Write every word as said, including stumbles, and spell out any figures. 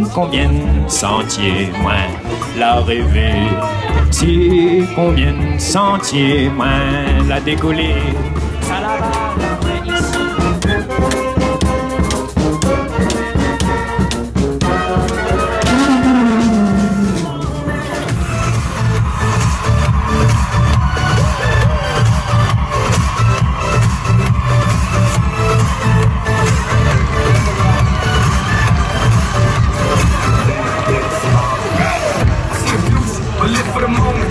combien de sentiers moins la rêver, si combien de sentiers moins la décoller, ça la va la main ici. Live for the moment.